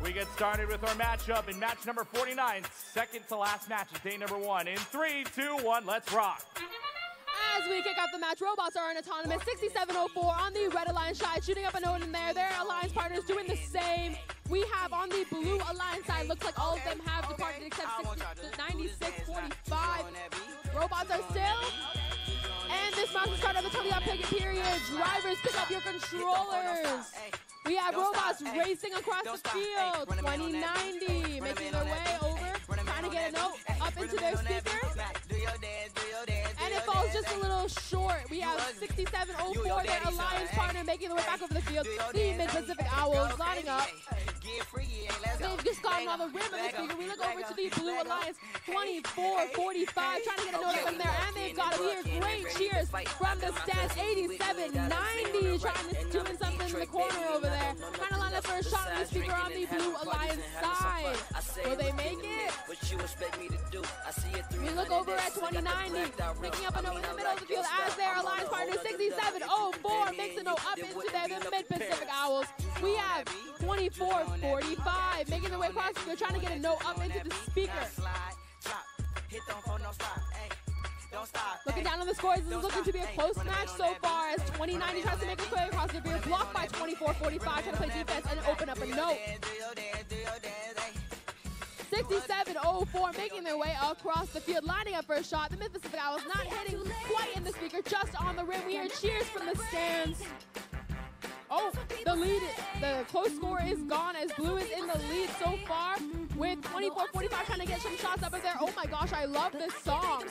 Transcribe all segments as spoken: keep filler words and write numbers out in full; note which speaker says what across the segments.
Speaker 1: We get started with our matchup in match number forty-nine, second to last match of day number one. In three, two, one, let's rock.
Speaker 2: As we kick off the match, Robots are in autonomous, sixty-seven oh four on the red alliance side, shooting up a note in there. Their alliance partners doing the same. We have on the blue alliance side, looks like all of them have departed except ninety-six forty-five. Robots are still. And this match will start at the top of the picket period. Drivers, pick up your controllers. We have Robots racing across the field. twenty ninety making their way over, trying to get a note up into their speaker. And it falls just a little short. We have sixty-seven oh four, their alliance partner, making their way back over the field. The Mid-Pacific Owls lining up. They've just gotten on the rim of the speaker. We look over to the Blue Alliance, twenty-four forty-five, trying to get a note up in there. And they've got it here. Great cheers from the stands. eighty-seven ninety, trying to doing something in the corner over there. Trying to line up for a shot on the speaker on the Blue Alliance side. Will they make it? We look over at twenty ninety, picking up a note in the middle of the field as their alliance partner, sixty-seven oh four, makes a note up into there, the Mid-Pacific Owls. We have twenty-four forty-five, making their way across the field, trying to get a note up into the speaker. Looking down on the scores, this is looking to be a close match so far as twenty ninety tries to make a play across the field, blocked by twenty-four forty-five, trying to play defense and open up a note. sixty-seven oh four making their way across the field, lining up for a shot. The Mid-Pacific Owls not hitting quite in the speaker, just on the rim. We hear cheers from the stands. Oh, the lead, the close score is gone as Blue is in the lead so far with twenty-four forty-five trying to get some shots up in there. Oh my gosh, I love this song.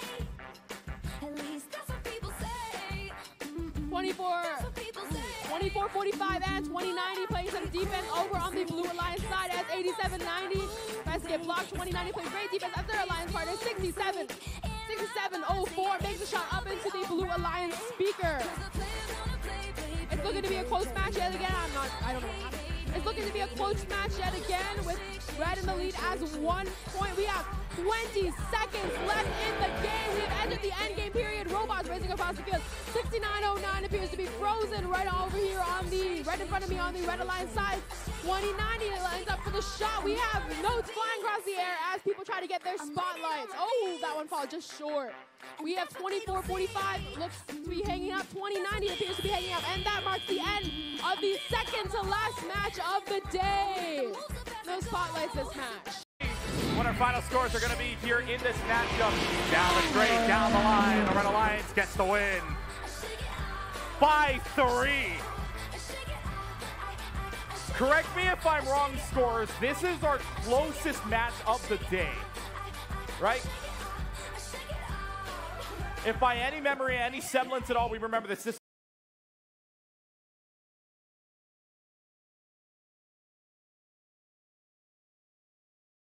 Speaker 2: twenty-four forty-five and twenty ninety playing some defense over on the Blue Alliance side as eighty-seven ninety tries to get blocked. twenty ninety plays great defense as their alliance partner. sixty-seven oh four makes a shot up into the Blue Alliance speaker. It's looking to be a close match yet again. I'm not, I don't know. It's looking to be a close match yet again with Red in the lead as one point. We have twenty seconds left in the game. We have ended the end game period. Robots racing across the field. sixty-nine oh nine appears to be frozen right over here on the, right in front of me on the Red Alliance side. twenty ninety lines up for the shot. We have notes flying across the air as people try to get their spotlights. Oh, that one falls just short. We have twenty-four forty-five, looks to be hanging up. twenty ninety appears to be hanging up. And that marks the end of the second to last match of the day. No spotlights this match.
Speaker 1: What our final scores are going to be here in this matchup. Down the straight, down the line. The Red Alliance gets the win. five three. Correct me if I'm wrong, scores. This is our closest match of the day, right? If by any memory, any semblance at all, we remember this, this